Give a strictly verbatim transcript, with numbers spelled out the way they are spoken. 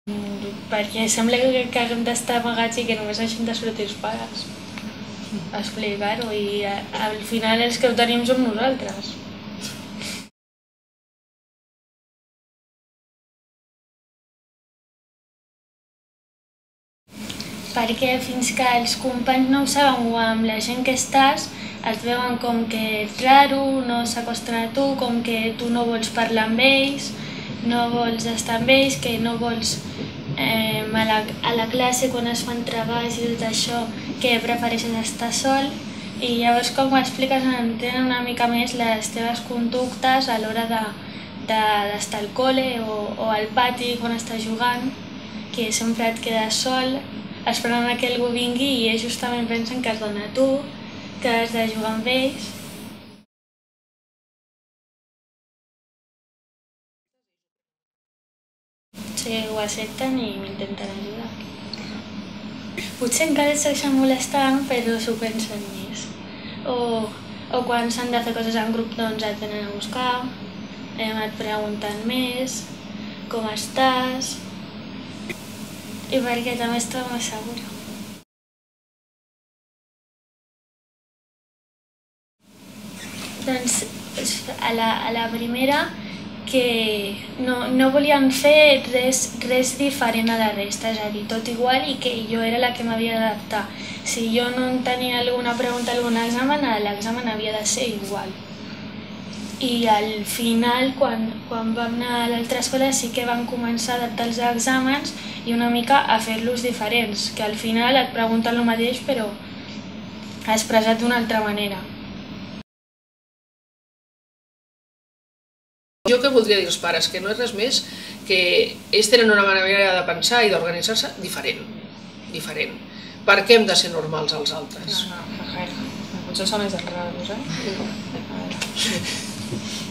Perquè sembla que haguem d'estar amagats i que només hagin de sortir els pares a explicar-ho i al final els que ho tenim som nosaltres. Perquè fins que els companys no ho saben o amb la gent que estàs et veuen com que ets raro, no s'acosten a tu, com que tu no vols parlar amb ells, no vols estar amb ells, que no vols eh, a, la, a la classe quan es fan treballs i tot això, que prefereixes estar sol. I llavors com ho expliques entenen una mica més les teves conductes a l'hora d'estar de, de, al col·le o, o al pati quan estàs jugant, que sempre et quedes sol esperant que algú vingui i ells justament pensen que has d'anar a tu, que has de jugar amb ells. Sí, ho accepten i m'intenten ajudar. Potser encara et segueixen molestant, però s'ho pensen més. O, o quan s'han de fer coses en grup, doncs et venen a buscar, et pregunten més, com estàs, i perquè també es troba més segura. Doncs a la, a la primera que no, no volien fer res, res diferent a la resta, és a dir, tot igual i que jo era la que m'havia d'adaptar. Si jo no tenia alguna pregunta a algun examen, l'examen havia de ser igual. I al final, quan, quan vam anar a l'altra escola, sí que vam començar a adaptar els exàmens i una mica a fer-los diferents, que al final et pregunten el mateix però expressat d'una altra manera. Jo que voldria dir als pares que no és res més que ells tenen una manera de pensar i d'organitzar-se diferent, diferent. Per què hem de ser normals als altres? No, no, potser són més raros, eh?